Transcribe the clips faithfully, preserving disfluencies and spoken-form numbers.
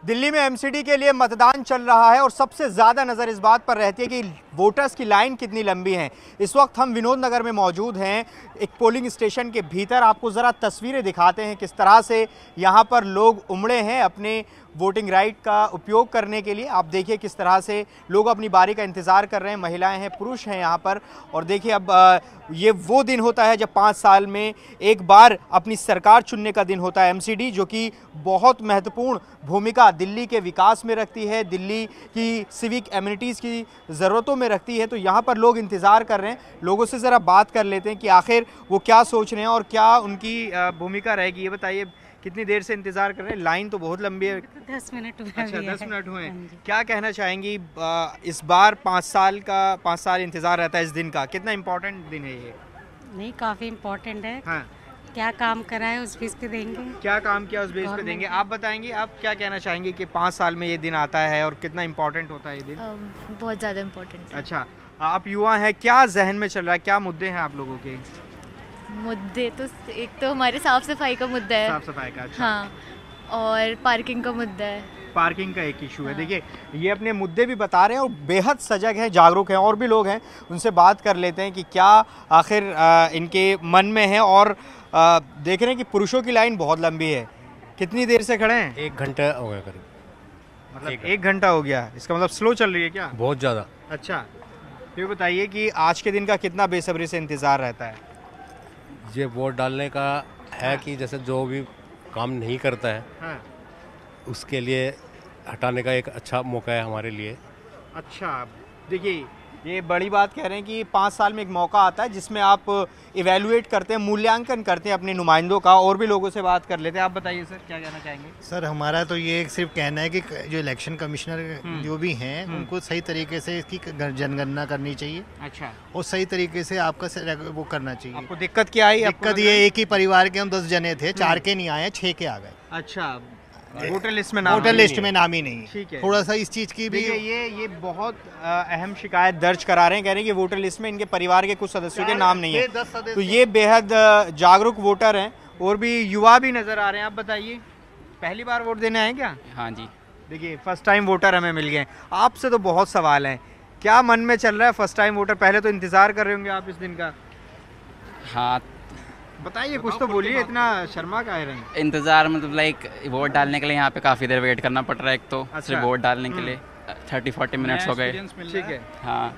दिल्ली में एमसीडी के लिए मतदान चल रहा है और सबसे ज़्यादा नज़र इस बात पर रहती है कि वोटर्स की लाइन कितनी लंबी है। इस वक्त हम विनोद नगर में मौजूद हैं, एक पोलिंग स्टेशन के भीतर। आपको ज़रा तस्वीरें दिखाते हैं किस तरह से यहाँ पर लोग उमड़े हैं अपने वोटिंग राइट का उपयोग करने के लिए। आप देखिए किस तरह से लोग अपनी बारी का इंतज़ार कर रहे हैं, महिलाएं हैं, पुरुष हैं यहाँ पर। और देखिए अब ये वो दिन होता है जब पाँच साल में एक बार अपनी सरकार चुनने का दिन होता है। एमसीडी जो कि बहुत महत्वपूर्ण भूमिका दिल्ली के विकास में रखती है, दिल्ली की सिविक एमिनिटीज़ की ज़रूरतों में रखती है। तो यहाँ पर लोग इंतज़ार कर रहे हैं। लोगों से ज़रा बात कर लेते हैं कि आखिर वो क्या सोच रहे हैं और क्या उनकी भूमिका रहेगी। ये बताइए, कितनी देर से इंतजार कर रहे हैं? लाइन तो बहुत लंबी है। दस मिनट हुए। अच्छा, दस मिनट हुए। क्या कहना चाहेंगी, इस बार पाँच साल का पाँच साल इंतजार रहता है इस दिन का, कितना इम्पोर्टेंट दिन है ये? नहीं, काफी इम्पोर्टेंट है। हाँ। क्या काम करा है उस बेस पे देंगे। क्या काम किया उस बेस पे देंगे। आप बताएंगे, आप क्या कहना चाहेंगे कि पाँच साल में ये दिन आता है और कितना इम्पोर्टेंट होता है ये दिन? बहुत ज़्यादा इम्पोर्टेंट। अच्छा, आप युवा हैं, क्या जहन में चल रहा है, क्या मुद्दे हैं आप लोगों के? मुद्दे तो एक तो हमारे साफ सफाई का मुद्दा है। साफ सफाई का, अच्छा। हाँ, और पार्किंग का मुद्दा है। पार्किंग का एक इशू है। हाँ। देखिए, ये अपने मुद्दे भी बता रहे हैं और बेहद सजग हैं, जागरूक हैं। और भी लोग हैं, उनसे बात कर लेते हैं कि क्या आखिर इनके मन में है। और आ, देख रहे हैं कि पुरुषों की लाइन बहुत लंबी है। कितनी देर से खड़े हैं? एक घंटा हो गया करीब। मतलब एक, एक घंटा हो गया। इसका मतलब स्लो चल रही है क्या? बहुत ज़्यादा। अच्छा, ये बताइए कि आज के दिन का कितना बेसब्री से इंतज़ार रहता है? ये वोट डालने का है कि जैसे जो भी काम नहीं करता है, हाँ। उसके लिए हटाने का एक अच्छा मौका है हमारे लिए। अच्छा, देखिए ये बड़ी बात कह रहे हैं कि पाँच साल में एक मौका आता है जिसमें आप इवेलुएट करते हैं, मूल्यांकन करते हैं अपने नुमाइंदों का। और भी लोगों से बात कर लेते हैं। आप बताइए सर, क्या कहना चाहेंगे? सर, हमारा तो ये सिर्फ कहना है कि जो इलेक्शन कमिश्नर जो भी हैं उनको सही तरीके से इसकी जनगणना करनी चाहिए। अच्छा। और सही तरीके से आपका वो करना चाहिए। आपको दिक्कत क्या आई? दिक्कत ये, एक ही परिवार के हम दस जने थे, चार के नहीं आए, छः के आ गए। अच्छा, वोटर लिस्ट में नाम वोटर लिस्ट में नाम ही नहीं। ठीक है। थोड़ा सा इस चीज़ की भी ये ये बहुत अहम शिकायत दर्ज करा रहे हैं। कह रहे हैं कि वोटर लिस्ट में इनके परिवार के कुछ सदस्यों के नाम नहीं है। तो ये बेहद जागरूक वोटर हैं। और भी युवा भी नजर आ रहे हैं। आप बताइए, पहली बार वोट देने आए क्या? हाँ जी। देखिए, फर्स्ट टाइम वोटर हमें मिल गए। आपसे तो बहुत सवाल हैं, क्या मन में चल रहा है? फर्स्ट टाइम वोटर, पहले तो इंतजार कर रहे होंगे आप इस दिन का। हाँ, बताइए, कुछ तो बोलिए, इतना शर्मा का रहे हैं। इंतज़ार मतलब लाइक वोट डालने के लिए यहाँ पे काफ़ी देर वेट करना पड़ रहा है। एक तो अच्छा। सिर्फ वोट डालने के लिए थर्टी फोर्टी मिनट्स हो गए। ठीक है। हाँ,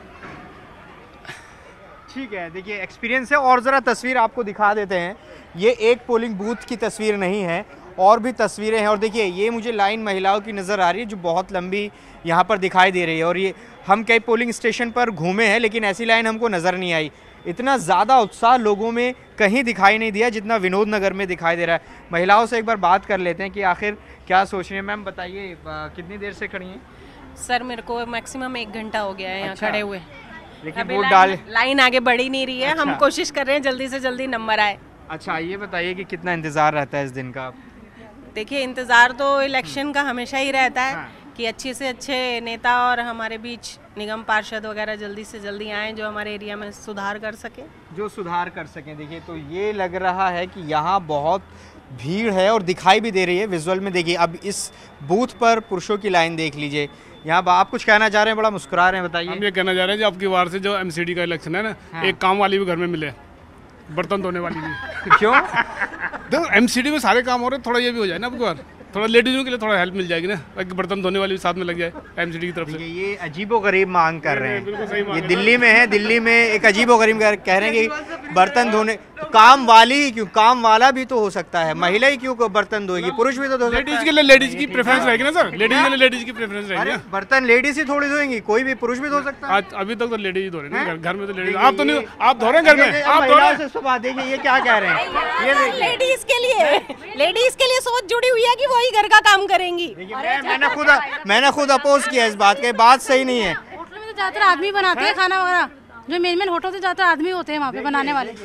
ठीक है। देखिए, एक्सपीरियंस है। और ज़रा तस्वीर आपको दिखा देते हैं। ये एक पोलिंग बूथ की तस्वीर नहीं है, और भी तस्वीरें हैं। और देखिए, ये मुझे लाइन महिलाओं की नज़र आ रही है जो बहुत लंबी यहाँ पर दिखाई दे रही है। और ये हम कई पोलिंग स्टेशन पर घूमे हैं लेकिन ऐसी लाइन हमको नज़र नहीं आई। इतना ज़्यादा उत्साह लोगों में कहीं दिखाई नहीं दिया जितना विनोद नगर में दिखाई दे रहा है। महिलाओं से एक बार बात कर लेते हैं कि आखिर क्या सोच रही हैं। मैम बताइए, कितनी देर से खड़ी हैं? सर, मेरे को मैक्सिमम एक घंटा हो गया है यहाँ अच्छा। खड़े हुए। लेकिन वोट डाल लाइन आगे बढ़ ही नहीं रही है। अच्छा। हम कोशिश कर रहे हैं जल्दी से जल्दी नंबर आए। अच्छा, ये बताइए कि कितना इंतज़ार रहता है इस दिन का? देखिए, इंतज़ार तो इलेक्शन का हमेशा ही रहता है। हाँ। कि अच्छे से अच्छे नेता और हमारे बीच निगम पार्षद वगैरह जल्दी से जल्दी आएँ जो हमारे एरिया में सुधार कर सके जो सुधार कर सकें। देखिए, तो ये लग रहा है कि यहाँ बहुत भीड़ है और दिखाई भी दे रही है विजुअल में। देखिए, अब इस बूथ पर पुरुषों की लाइन देख लीजिए। यहाँ आप कुछ कहना चाह रहे हैं, बड़ा मुस्कुरा रहे हैं, बताइए। हम ये कहना चाह रहे हैं कि आपकी बार से जो एमसीडी का इलेक्शन है ना, हाँ। एक काम वाली भी घर में मिले, बर्तन धोने वाली भी। क्यों? देखो, एमसीडी में सारे काम हो रहे हैं, थोड़ा ये भी हो जाए ना आपकी बार, थोड़ा लेडीजों के लिए थोड़ा हेल्प मिल जाएगी ना, ताकि बर्तन धोने वाली भी साथ में लग जाए एमसीडी की तरफ से। ये अजीबोगरीब मांग कर रहे बिल्कुल सही हैं। मांग ये है। दिल्ली में है, दिल्ली में एक अजीबोगरीब कह रहे हैं कि बर्तन धोने, काम वाली ही क्यों, काम वाला भी तो हो सकता है, महिला ही क्यों बर्तन धोएगी, पुरुष भी तो धो सकता है। लेडीज के लिए लेडीज की प्रेफरेंस रहेगी ना सर, लेडीज के लिए लेडीज की प्रेफरेंस रहेगी अरे ना। बर्तन लेडीज ही थोड़ी धोएंगी, कोई भी पुरुष भी धो सकता है। आज अभी तक तो लेडीज ही धो रहे हैं हैं? घर घर में तो लेडीज। देखिए, आप तो नहीं, ये- आप धो रहे हैं घर में, देखिए, आप धो रहे महिलाओं हैं। से सुबह देखिए ये क्या कह रहे हैं। ये देखिए, लेडीज के लिए लेडीज के लिए सोच जुड़ी हुई है कि वही घर का काम करेंगी। देखिए, मैं- मैंने खुद मैंने खुद अपोज किया इस बात के, बात सही नहीं है। होटल में तो ज्यादातर आदमी बनाते हैं खाना वगैरह, जो मेन मेन होटल से ज्यादातर आदमी होते हैं वहाँ पे बनाने वाले।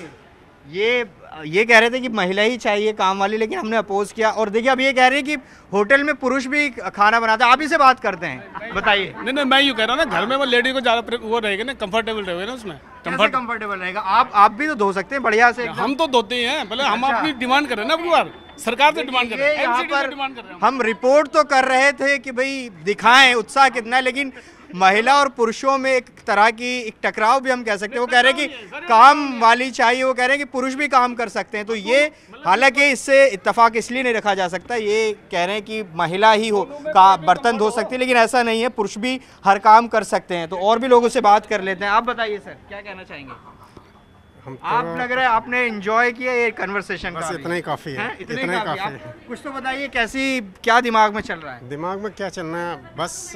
ये ये कह रहे थे कि महिला ही चाहिए काम वाली, लेकिन हमने अपोज किया। और देखिए, अब ये कह रहे हैं कि होटल में पुरुष भी खाना बनाता है। आप ही से बात करते हैं, बताइए। नहीं नहीं, मैं यूँ कह रहा हूँ ना, घर में वो लेडी को ज़्यादा वो रहेगा ना, कंफर्टेबल रहेगा ना उसमें। कैसे कंफर्टेबल रहेगा? आप आप भी तो धो सकते हैं बढ़िया से। हम तो धोते ही हैं, पहले हम अपनी डिमांड कर रहे हैं ना आपकी बार। सरकार से डिमांड कर रहे ये हैं, यहाँ एमसीडी से पर डिमांड कर रहे हैं। हम रिपोर्ट तो कर रहे थे कि भाई दिखाएं उत्साह कितना है, लेकिन महिला और पुरुषों में एक तरह की एक टकराव भी हम कह सकते हैं। वो कह रहे हैं कि काम वाली चाहिए, वो कह रहे हैं कि पुरुष भी काम कर सकते हैं। तो ये हालांकि इससे इत्तेफाक इसलिए नहीं रखा जा सकता, ये कह रहे हैं कि महिला ही हो का बर्तन धो सकती है, लेकिन ऐसा नहीं है, पुरुष भी हर काम कर सकते हैं। तो और भी लोगों से बात कर लेते हैं। आप बताइए सर, क्या कहना चाहेंगे? हम तो आप लग रहा है आपने एंजॉय किया ये कन्वर्सेशन बस इतना ही काफ़ी है, इतना इतना ही ही काफी काफ़ी है। है। आप कुछ तो बताइए, कैसी क्या दिमाग में चल रहा है? दिमाग में क्या चलना है, बस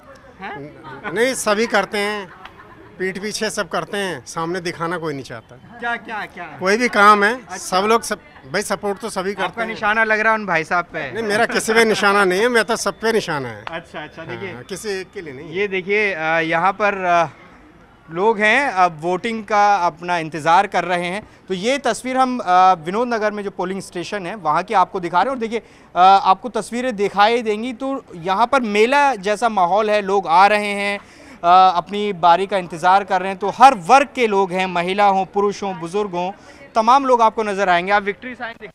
न- नहीं सभी करते हैं, पीठ पीछे सब करते हैं, सामने दिखाना कोई नहीं चाहता। क्या क्या क्या कोई भी काम है सब लोग सब भाई सपोर्ट तो सभी करते आपका हैं। निशाना लग रहा है उन भाई साहब पे? नहीं मेरा किसी पे निशाना नहीं है, मैं तो सब पे निशाना है। अच्छा अच्छा, देखिए हाँ, किसी एक के लिए नहीं। ये देखिए अ, यहाँ पर अ, लोग हैं, अब वोटिंग का अपना इंतज़ार कर रहे हैं। तो ये तस्वीर हम अ, विनोद नगर में जो पोलिंग स्टेशन है वहाँ की आपको दिखा रहे हैं। और देखिए अ, आपको तस्वीरें दिखाई देंगी तो यहाँ पर मेला जैसा माहौल है, लोग आ रहे हैं, अ, अपनी बारी का इंतज़ार कर रहे हैं। तो हर वर्ग के लोग हैं, महिला हों, पुरुष हों, बुज़ुर्ग हों, तमाम लोग आपको नज़र आएंगे। आप विक्ट्री साइन दिखा,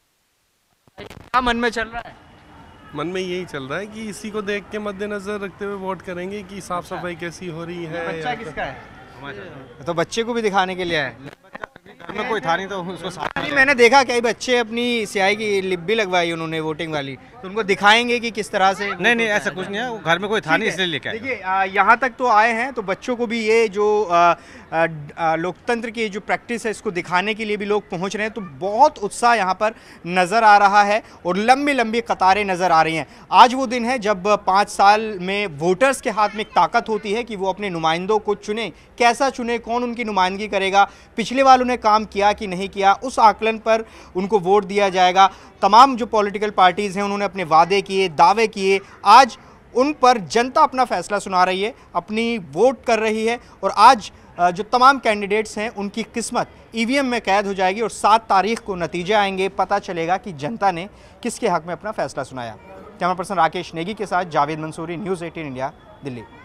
क्या मन में चल रहा है? मन में यही चल रहा है कि इसी को देख के मद्देनजर रखते हुए वोट करेंगे कि साफ सफाई कैसी हो रही है। बच्चा या किसका है? तो बच्चे को भी दिखाने के लिए है। घर में कोई था नहीं तो उसको साथ नहीं, मैंने देखा कई बच्चे अपनी स्याही की लिप भी लगवाई उन्होंने वोटिंग वाली, तो उनको दिखाएंगे कि किस तरह से। नहीं नहीं ऐसा कुछ नहीं है, घर में कोई था नहीं इसलिए लेके आए। देखिए आ, यहाँ तक तो आए हैं, तो बच्चों को भी ये जो आ, आ, आ, लोकतंत्र की जो प्रैक्टिस है इसको दिखाने के लिए भी लोग पहुँच रहे हैं। तो बहुत उत्साह यहाँ पर नज़र आ रहा है और लंबी लंबी कतारें नज़र आ रही हैं। आज वो दिन है जब पाँच साल में वोटर्स के हाथ में एक ताकत होती है कि वो अपने नुमाइंदों को चुने, कैसा चुने, कौन उनकी नुमाइंदगी करेगा, पिछले वालों ने काम किया कि नहीं किया, उस आकलन पर उनको वोट दिया जाएगा। तमाम जो पॉलिटिकल पार्टीज़ हैं उन्होंने अपने वादे किए, दावे किए, आज उन पर जनता अपना फैसला सुना रही है, अपनी वोट कर रही है। और आज जो तमाम कैंडिडेट्स हैं उनकी किस्मत ईवीएम में कैद हो जाएगी और सात तारीख को नतीजे आएंगे, पता चलेगा कि जनता ने किसके हक में अपना फैसला सुनाया। कैमरा पर्सन राकेश नेगी के साथ Javed Mansuri, news eighteen India, Delhi.